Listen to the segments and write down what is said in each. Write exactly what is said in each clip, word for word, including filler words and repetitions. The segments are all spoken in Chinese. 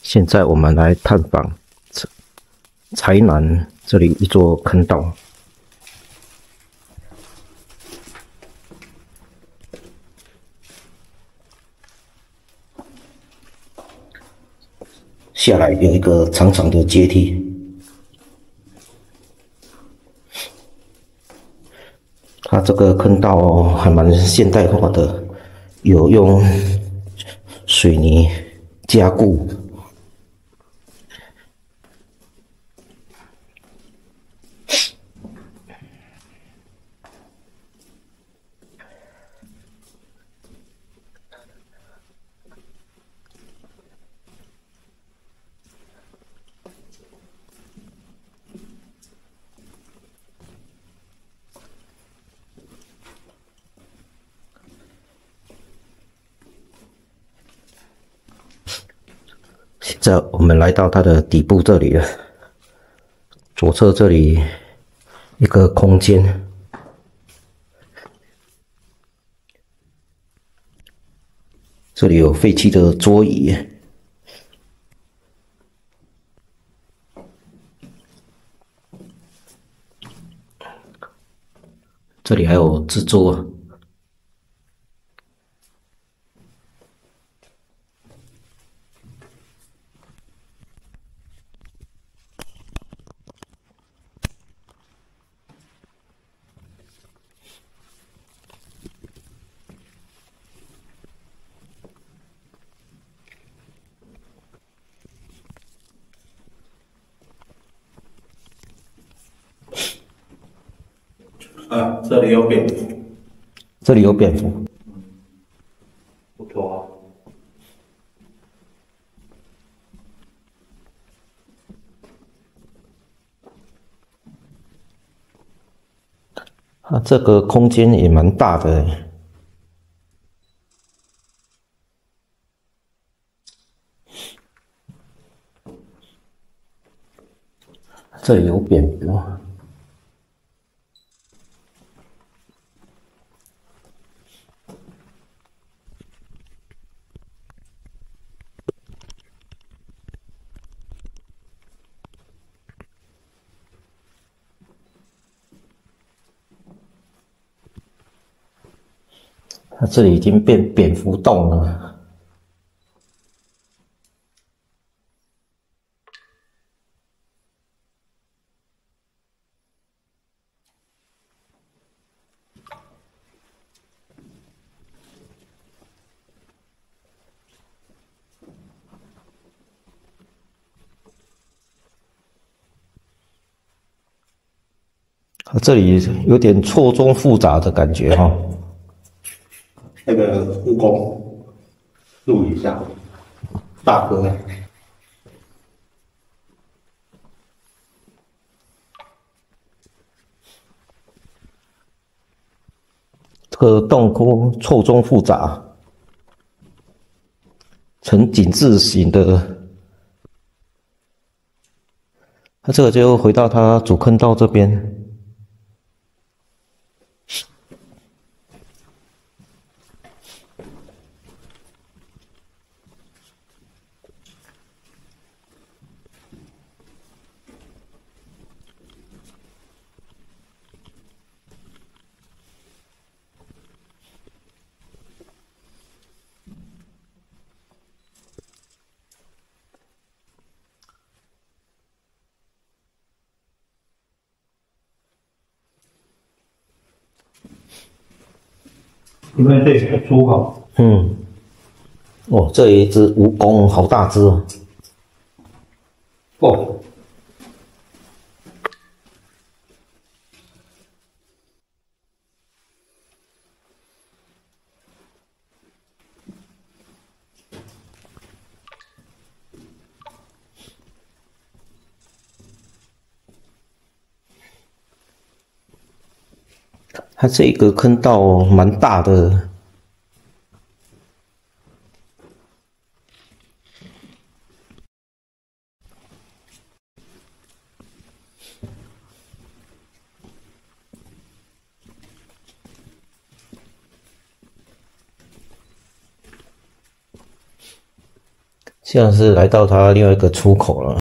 现在我们来探访台南这里一座坑道。下来有一个长长的阶梯，它这个坑道还蛮现代化的，有用水泥加固。现在我们来到它的底部这里了，左侧这里一个空间，这里有废弃的桌椅，这里还有制作。 啊，这里有蝙蝠， 这里有蝙蝠， 不错啊。 它这个空间也蛮大的。这里有蝙蝠，它这里已经变蝙蝠洞了。它这里有点错综复杂的感觉哈。 那个护工录一下，大哥。 这个洞窟错综复杂，呈井字形的。它这个就回到它主坑道这边。 因为这里有出口。 嗯，哦，这一只蜈蚣好大只哦。 哦， 它这个坑道蛮大的。 现在是来到它另外一个出口了。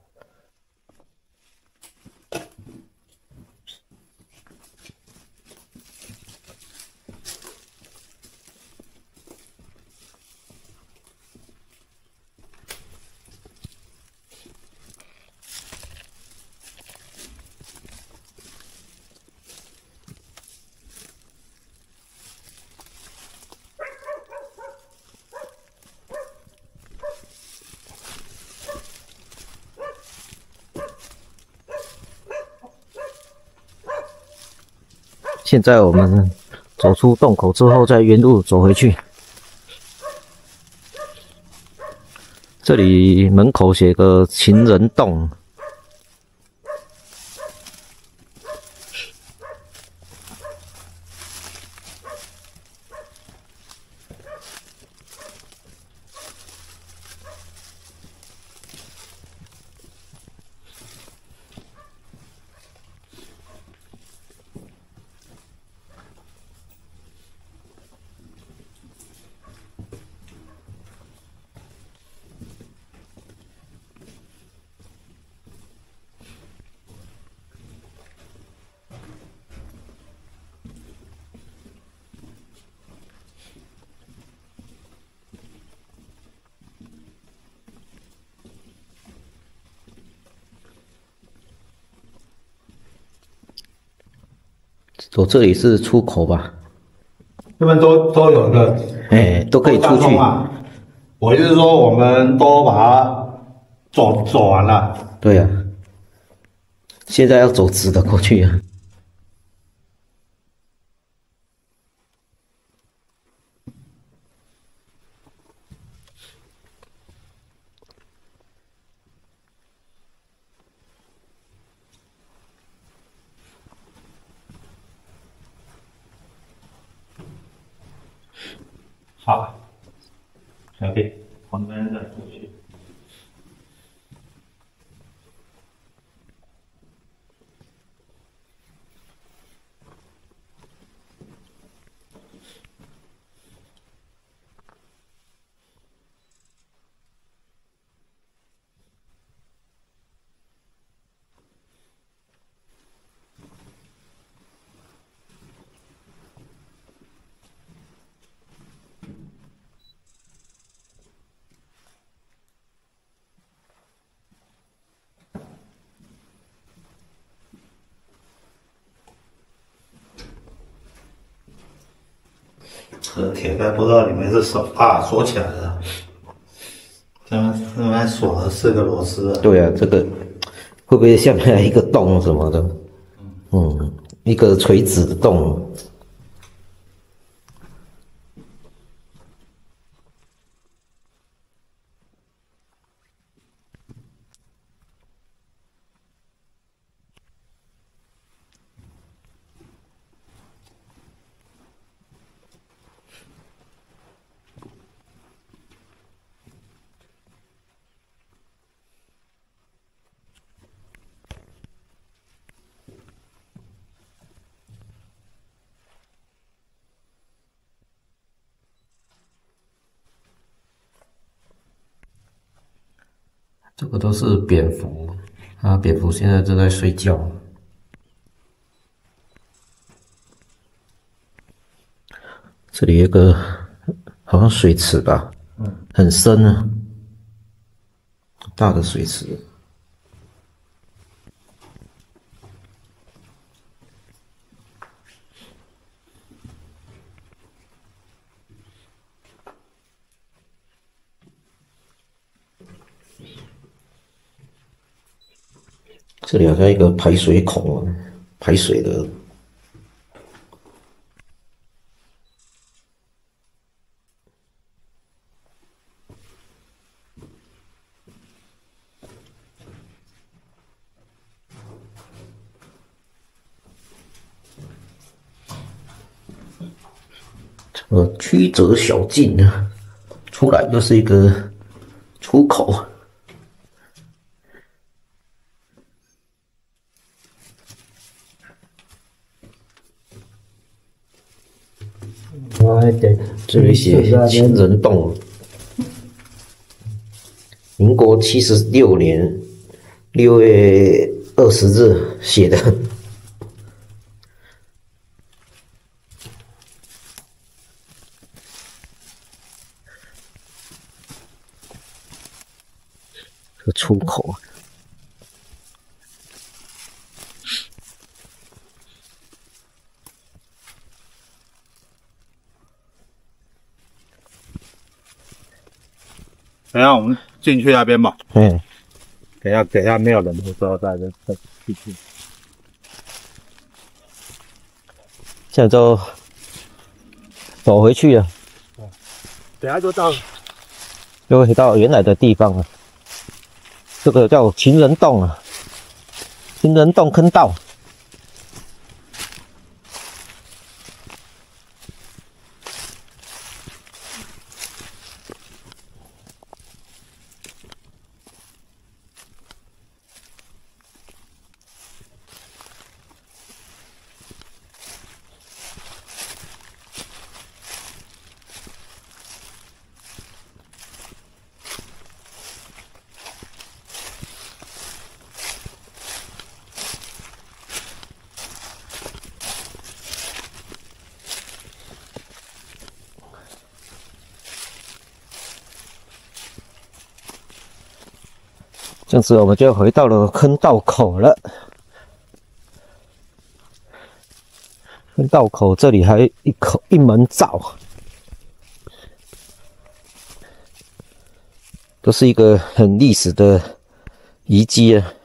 现在我们走出洞口之后，再原路走回去。这里门口写个情人洞。走这里是出口吧？ 这边都都有的， 哎，都可以出去啊。我就是说，我们都把它走走完了。 对呀、啊，现在要走直的过去啊。 好，小弟，我们再出去。这个铁盖不知道里面是什么啊，锁起来了。这边这边锁了四个螺丝。 对啊，这个会不会下面来一个洞什么的？嗯，一个垂直的洞。这个都是蝙蝠啊，蝙蝠现在正在睡觉。这里有个好像水池吧，嗯，很深啊，大的水池。这里好像一个排水孔啊，排水的。呃，曲折小径啊，出来又是一个出口。这里写情人洞。 民国七十六年六月二十日写的。这出口。 等一下我们进去那边吧。 嗯， 等一下，等一下没有人的时候再再再进去。 现在就走回去了。 等一下就到， 又回到原来的地方了。这个叫情人洞啊，情人洞坑道。这样子我们就回到了坑道口了。坑道口这里还有一口一门灶，都是一个很历史的遗迹啊。